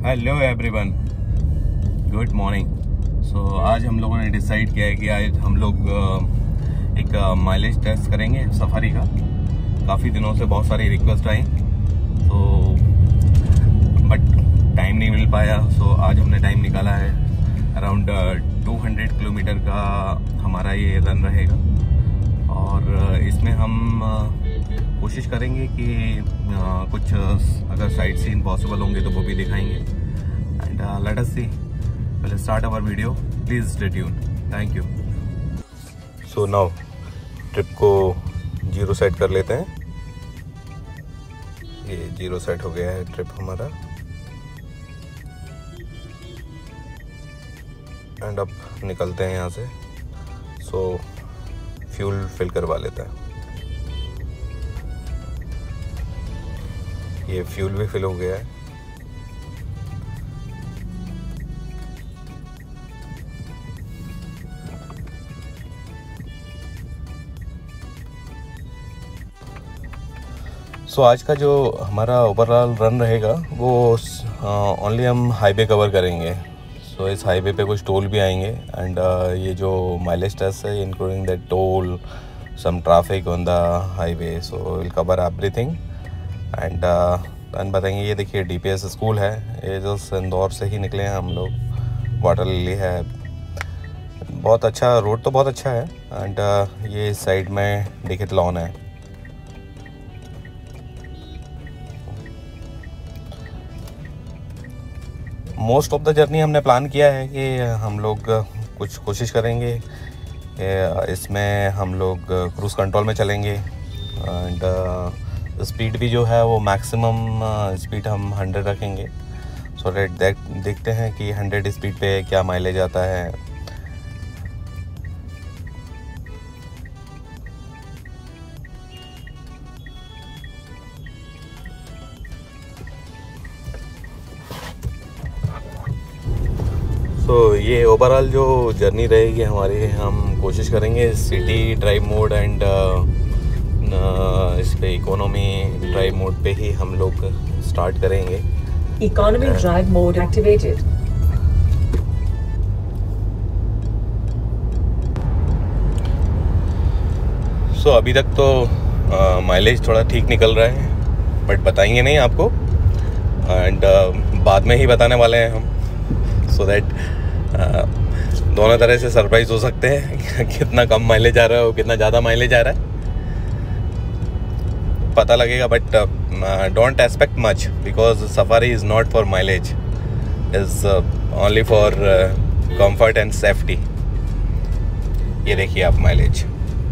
Hello everyone, good morning. So आज हम लोगों ने डिसाइड किया है कि आज हम लोग एक माइलेज टेस्ट करेंगे सफारी का। काफ़ी दिनों से बहुत सारी रिक्वेस्ट आई, तो बट टाइम नहीं मिल पाया। सो आज हमने टाइम निकाला है। अराउंड 200 किलोमीटर का हमारा ये रन रहेगा और इसमें हम कोशिश करेंगे कि कुछ अगर साइट सीन पॉसिबल होंगे तो वो भी दिखाएंगे। And let us see, will start our video, please stay tune. Thank you. So now trip को 0 सेट कर लेते हैं। ये 0 सेट हो गया है ट्रिप हमारा। एंड अब निकलते हैं यहाँ से। सो फ्यूल फिल करवा लेते हैं। ये फ्यूल भी फिल हो गया है। सो आज का जो हमारा ओवरऑल रन रहेगा वो ओनली हम हाईवे कवर करेंगे। सो इस हाईवे पे कुछ टोल भी आएंगे एंड ये जो माइलेज टेस्ट है including that toll, some traffic on the highway, so will cover everything and बताएंगे। ये देखिए DPS स्कूल है, ये जो इंदौर से ही निकले हैं हम लोग। वाटर लिली है, बहुत अच्छा रोड, तो बहुत अच्छा है। एंड ये साइड में डिकेथलॉन है। मोस्ट ऑफ द जर्नी हमने प्लान किया है कि हम लोग कुछ कोशिश करेंगे। इसमें हम लोग क्रूज़ कंट्रोल में चलेंगे एंड स्पीड भी जो है वो मैक्सिमम स्पीड हम 100 रखेंगे। सो देखते हैं कि 100 स्पीड पे क्या माइलेज आता है। तो ये ओवरऑल जो जर्नी रहेगी हमारी, हम कोशिश करेंगे सिटी ड्राइव मोड एंड इस पे इकोनॉमी ड्राइव मोड पे ही हम लोग स्टार्ट करेंगे। Economy drive mode activated. So अभी तक तो माइलेज थोड़ा ठीक निकल रहा है, बट बताएंगे नहीं आपको एंड बाद में ही बताने वाले हैं हम, सो दैट दोनों तरह से सरप्राइज हो सकते हैं। कितना कम माइलेज आ रहा है और कितना ज़्यादा माइलेज आ रहा है पता लगेगा। But don't expect much because Safari is not for mileage, is only for comfort and safety. ये देखिए आप माइलेज।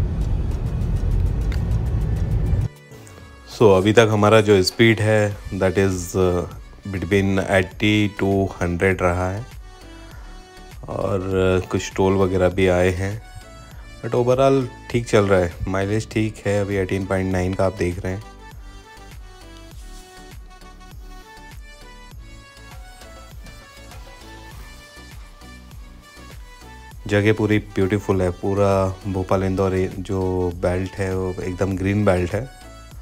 सो अभी तक हमारा जो स्पीड है दैट इज़ बिटवीन 80 to 100 रहा है और कुछ टोल वगैरह भी आए हैं, बट ओवरऑल ठीक चल रहा है। माइलेज ठीक है, अभी 18.9 का आप देख रहे हैं। जगह पूरी ब्यूटीफुल है। पूरा भोपाल इंदौर जो बेल्ट है वो एकदम ग्रीन बेल्ट है।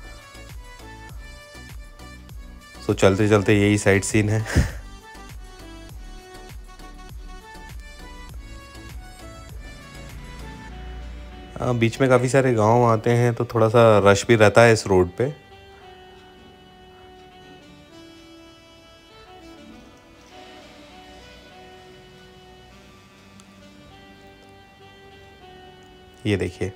सो चलते चलते यही साइट सीन है। बीच में काफ़ी सारे गांव आते हैं तो थोड़ा सा रश भी रहता है इस रोड पे। ये देखिए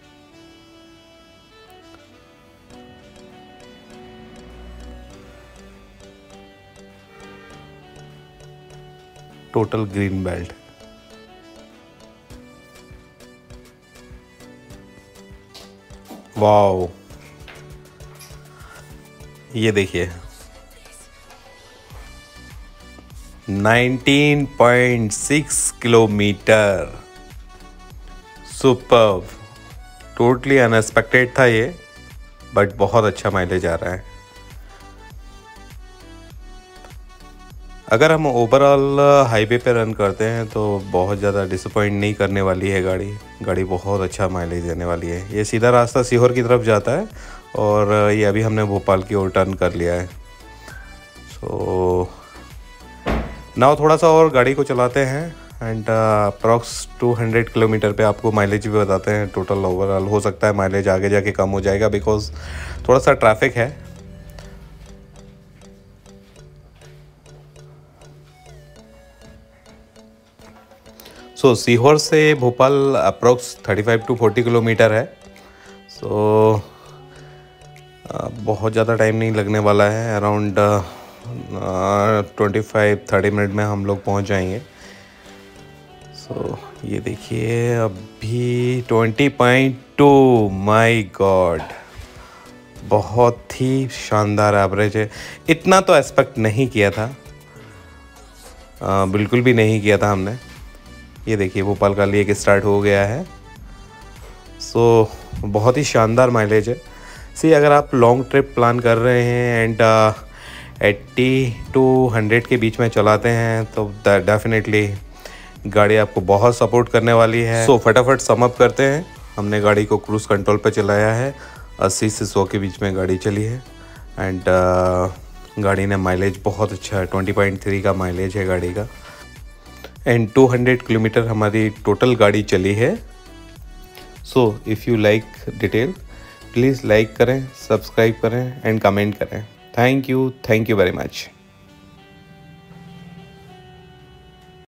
टोटल ग्रीन बेल्ट। वाओ, ये देखिए 19.6 किलोमीटर। सुपर्ब, टोटली अनएक्सपेक्टेड था ये, बट बहुत अच्छा माइलेज आ रहा है। अगर हम ओवरऑल हाईवे पे रन करते हैं तो बहुत ज़्यादा डिसअपॉइंट नहीं करने वाली है गाड़ी बहुत अच्छा माइलेज देने वाली है। ये सीधा रास्ता सीहोर की तरफ जाता है और ये अभी हमने भोपाल की ओर टर्न कर लिया है। सो नाउ थोड़ा सा और गाड़ी को चलाते हैं एंड अप्रॉक्स 200 किलोमीटर पे आपको माइलेज भी बताते हैं टोटल ओवरऑल। हो सकता है माइलेज आगे जाके कम हो जाएगा बिकॉज थोड़ा सा ट्रैफिक है। सो सीहोर से भोपाल अप्रॉक्स 35 टू 40 किलोमीटर है। सो बहुत ज़्यादा टाइम नहीं लगने वाला है, अराउंड 25-30 मिनट में हम लोग पहुंच जाएंगे। सो ये देखिए अभी 20.2, माय गॉड, बहुत ही शानदार एवरेज है। इतना तो एक्सपेक्ट नहीं किया था, बिल्कुल भी नहीं किया था हमने। ये देखिए भोपाल का लेक स्टार्ट हो गया है। सो बहुत ही शानदार माइलेज है। सी अगर आप लॉन्ग ट्रिप प्लान कर रहे हैं एंड 80 टू 100 के बीच में चलाते हैं तो डेफिनेटली गाड़ी आपको बहुत सपोर्ट करने वाली है। सो फटाफट सम अप करते हैं। हमने गाड़ी को क्रूज़ कंट्रोल पे चलाया है, 80 से 100 के बीच में गाड़ी चली है एंड गाड़ी ने माइलेज बहुत अच्छा है, 20.3 का माइलेज है गाड़ी का एंड 200 किलोमीटर हमारी टोटल गाड़ी चली है। So if you like detail please like करें, सब्सक्राइब करें एंड कमेंट करें। Thank you very much.